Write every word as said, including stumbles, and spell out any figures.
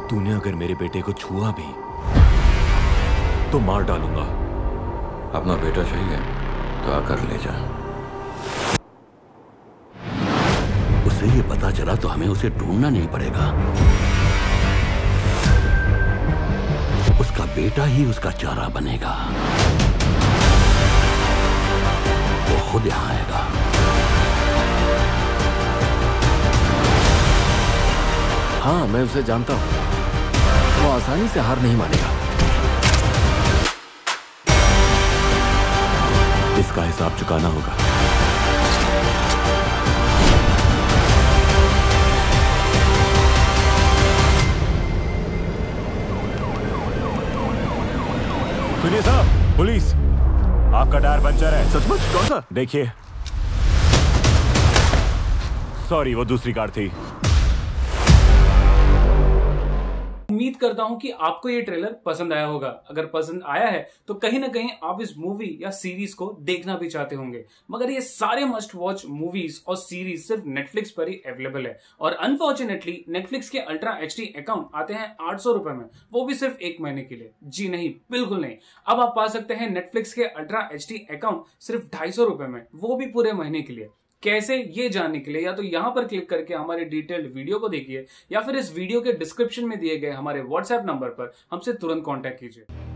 तूने अगर मेरे बेटे को छुआ भी तो मार डालूंगा। अपना बेटा चाहिए तो आकर ले जा। उसे ये पता चला तो हमें उसे ढूंढना नहीं पड़ेगा। उसका बेटा ही उसका चारा बनेगा। वो खुद यहां आएगा। हाँ, मैं उसे जानता हूं। वो आसानी से हार नहीं मानेगा। इसका हिसाब चुकाना होगा। सुनिए साहब, पुलिस, आपका टायर पंचर है। सचमुच? कौन सा? देखिए। सॉरी, वो दूसरी कार थी। उम्मीद करता हूं कि आपको ये ट्रेलर पसंद आया होगा। अगर पसंद आया है तो कहीं ना कहीं आप इस मूवी या सीरीज को देखना भी चाहते होंगे, मगर ये सारे मस्ट वॉच मूवीज और सीरीज सिर्फ नेटफ्लिक्स पर ही अवेलेबल है। और अनफॉर्चुनेटली नेटफ्लिक्स के अल्ट्रा एचडी अकाउंट आते हैं आठ सौ रुपए में, वो भी सिर्फ एक महीने के लिए। जी नहीं, बिल्कुल नहीं। अब आप पा सकते हैं नेटफ्लिक्स के अल्ट्रा एचडी अकाउंट सिर्फ ढाई सौ रुपए में, वो भी पूरे महीने के लिए। कैसे, ये जानने के लिए या तो यहां पर क्लिक करके हमारे डिटेल्ड वीडियो को देखिए या फिर इस वीडियो के डिस्क्रिप्शन में दिए गए हमारे व्हाट्सएप नंबर पर हमसे तुरंत कांटेक्ट कीजिए।